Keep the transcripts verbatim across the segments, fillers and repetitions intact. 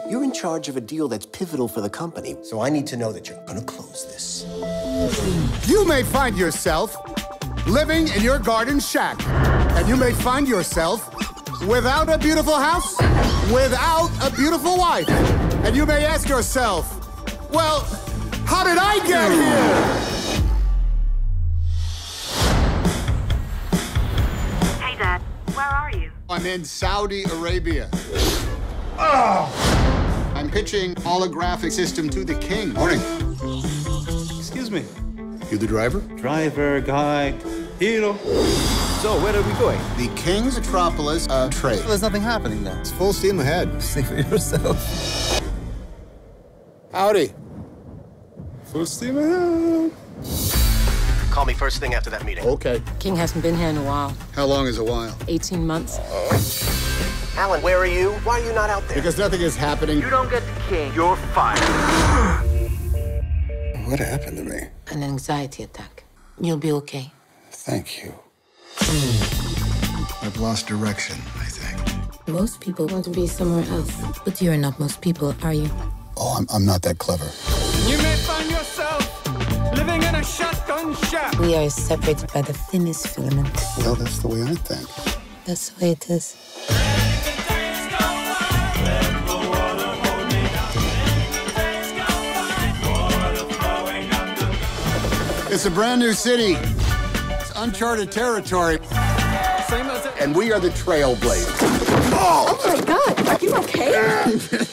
You're in charge of a deal that's pivotal for the company, so I need to know that you're gonna close this. You may find yourself living in your garden shack, and you may find yourself without a beautiful house, without a beautiful wife. And you may ask yourself, well, how did I get here? Hey, Dad, where are you? I'm in Saudi Arabia. Oh! I'm pitching holographic system to the king. Morning. Excuse me. You the driver? Driver, guide, hero. So, where are we going? The king's metropolis of trade. There's nothing happening there. It's full steam ahead. See for yourself. Howdy. Full steam ahead. Call me first thing after that meeting. Okay. King hasn't been here in a while. How long is a while? eighteen months. Alan, where are you? Why are you not out there? Because nothing is happening. You don't get the king, you're fired. What happened to me? An anxiety attack. You'll be okay. Thank you. I've lost direction, I think. Most people want to be somewhere else. But you're not most people, are you? Oh, I'm, I'm not that clever. You may find yourself living in a shotgun shack. We are separated by the thinnest filament. Well, that's the way I think. That's the way it is. It's a brand new city. It's uncharted territory. And we are the trailblazers. Oh my God, are you okay?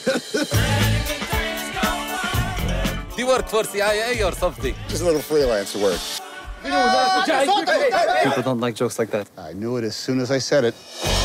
Do you work for C I A or something? Just a little freelance work. People don't like jokes like that. I knew it as soon as I said it.